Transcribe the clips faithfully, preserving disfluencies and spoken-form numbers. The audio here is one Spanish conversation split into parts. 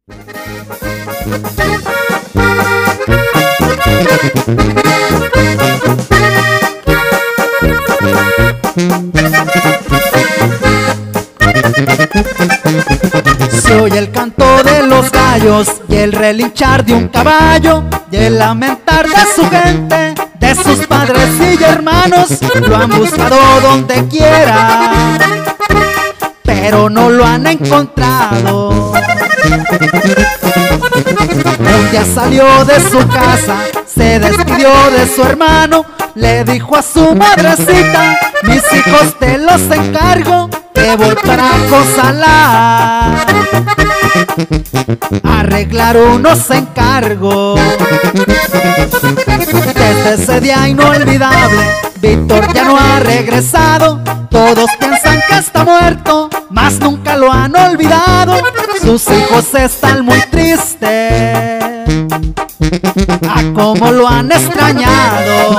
Se oye el canto de los gallos y el relinchar de un caballo y el lamentar de su gente, de sus padres y hermanos. Lo han buscado donde quiera, pero no lo han encontrado. Un día salió de su casa, se despidió de su hermano, le dijo a su madrecita: mis hijos te los encargo, que voy para Cozalá a arreglar unos encargos. Desde ese día inolvidable, Víctor ya no ha regresado. Todos piensan que está muerto, mas nunca lo han olvidado. Sus hijos están muy tristes, a cómo lo han extrañado.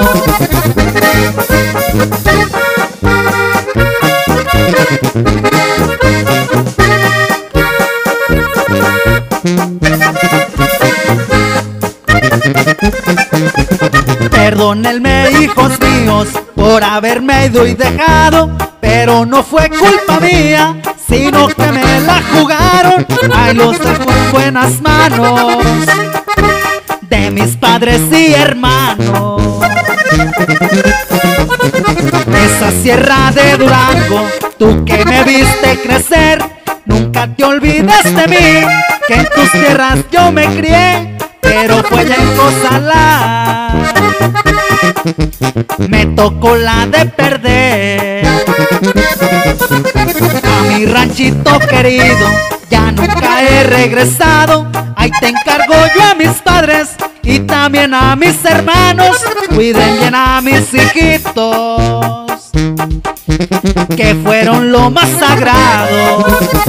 Perdónenme, hijos míos, por haberme ido y dejado, pero no fue culpa mía, sino que me la jugaron. Ahí los dejo en buenas manos de mis padres y hermanos. Esa sierra de Durango, tú que me viste crecer, nunca te olvides de mí, que en tus tierras yo me crié, pero fue ya en Cozalá, me tocó la de perder. A mi ranchito querido ya nunca he regresado. Ahí te encargo yo a mis padres y también a mis hermanos. Cuiden bien a mis hijitos, que fueron lo más sagrado.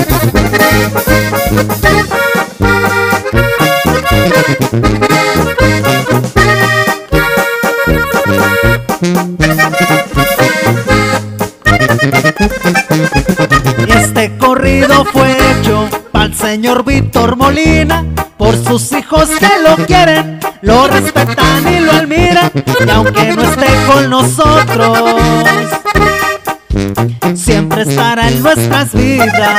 Este corrido fue hecho pa'l señor Víctor Molina, por sus hijos que lo quieren, lo respetan y lo admiran. Y aunque no esté con nosotros, siempre estará en nuestras vidas.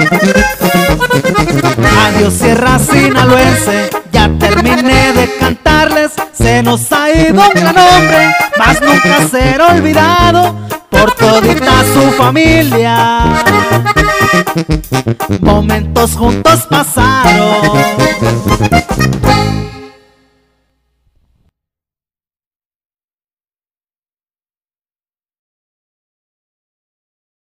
Adiós sierra sinaloense, ya terminé de cantarles. Se nos ha ido un gran hombre, mas nunca será olvidado por todita su familia. Momentos juntos pasaron.